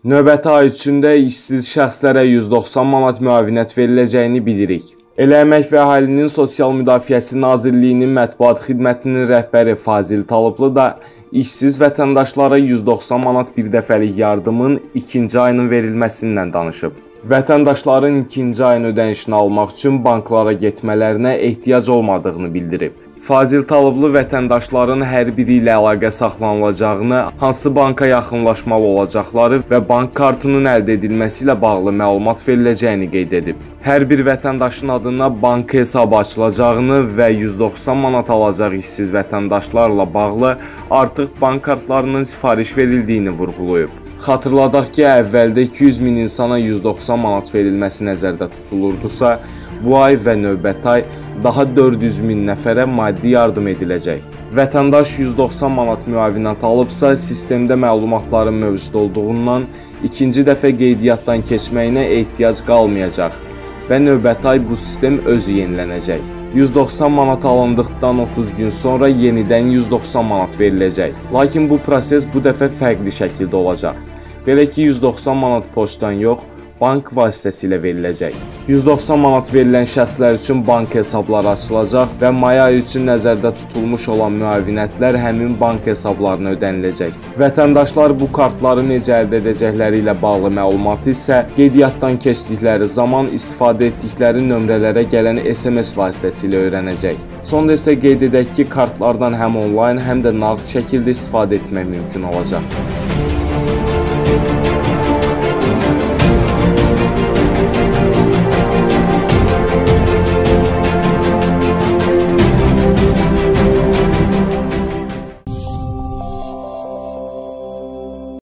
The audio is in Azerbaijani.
Növbəti ay içində işsiz şəxslərə 190 manat müavinət veriləcəyini bilirik. Elə Əmək və Əhalinin Sosial Müdafiəsi Nazirliyinin mətbuat xidmətinin rəhbəri Fazil Talıblı da işsiz vətəndaşlara 190 manat birdəfəlik yardımın ikinci ayının verilməsindən danışıb. Vətəndaşların ikinci ayın ödənişini almaq üçün banklara getmələrinə ehtiyac olmadığını bildirib. Fazil Talıblı vətəndaşların hər biri ilə əlaqə saxlanılacağını, hansı banka yaxınlaşmalı olacaqları və bank kartının əldə edilməsi ilə bağlı məlumat veriləcəyini qeyd edib. Hər bir vətəndaşın adına bank hesabı açılacağını və 190 manat alacaq işsiz vətəndaşlarla bağlı artıq bank kartlarının sifariş verildiyini vurğulayıb. Xatırladaq ki, əvvəldə 200 min insana 190 manat verilməsi nəzərdə tutulurdusa, bu ay və növbəti ay daha 400 min nəfərə maddi yardım ediləcək. Vətəndaş 190 manat müavinət alıbsa, sistemdə məlumatların mövcud olduğundan ikinci dəfə qeydiyyatdan keçməyinə ehtiyac qalmayacaq və növbəti ay bu sistem özü yenilənəcək. 190 manat alındıqdan 30 gün sonra yenidən 190 manat veriləcək. Lakin bu proses bu dəfə fərqli şəkildə olacaq. Belə ki, 190 manat poçtdan yox, bank vasitəsilə veriləcək. 190 manat verilən şəxslər üçün bank hesabları açılacaq və may ayı üçün nəzərdə tutulmuş olan müavinətlər həmin bank hesablarına ödəniləcək. Vətəndaşlar bu kartları necə əldə edəcəkləri ilə bağlı məlumatı isə qeydiyyatdan keçdikləri zaman istifadə etdikləri nömrələrə gələn SMS vasitəsilə öyrənəcək. Sonda isə qeyd edək ki, kartlardan həm onlayn, həm də nağd şəkildə istifadə etmək mümkün olacaq.